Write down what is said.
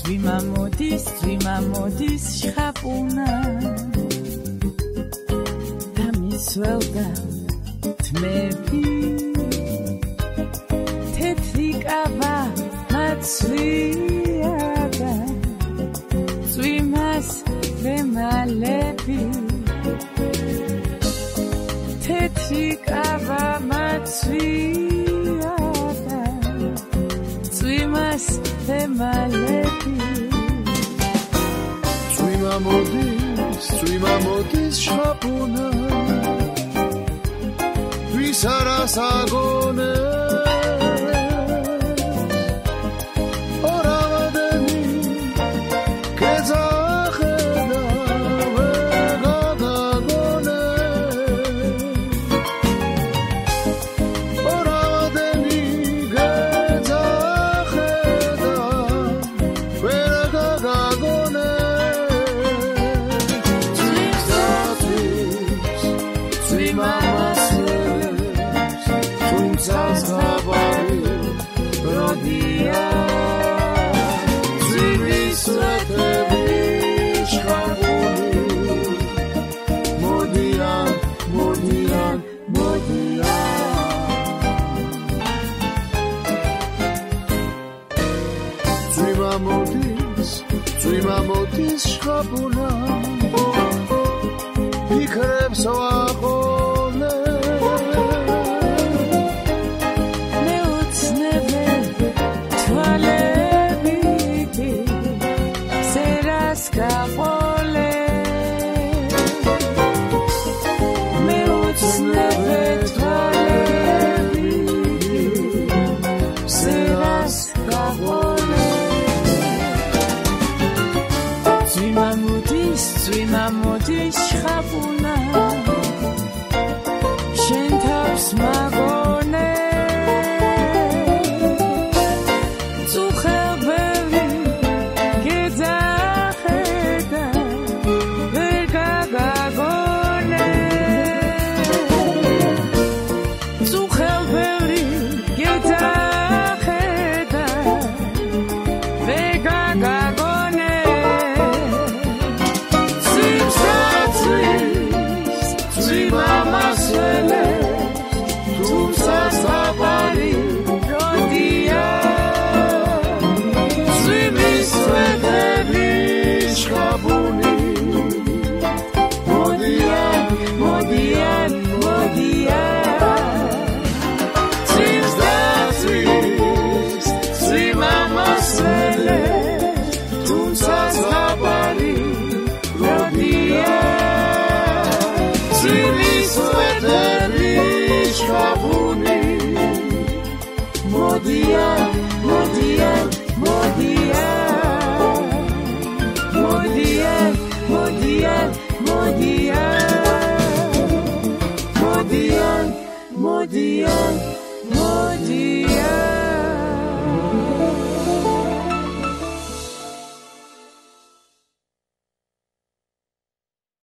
მოდის შხაპუნა და მისველდა თმები თეთრი კაბა მაცვია და წვიმას ვემალები თეთრი კაბა მაცვია და წვიმას ვემალები Motis shapuna Visara sagone Oravadeni Kezacheda Vegagagone Oravadeni Kezacheda Vegagagone Motis shkapuna Ikreb soachone Neutsneve tvalebiti Seras kapole Neutsneve tvalebiti Seras kapole Motis shkapuna Shen tavs magone Zuchel bevri Gezacheda Vegagagone Zuchel bevri Gezacheda Vegagagone Modian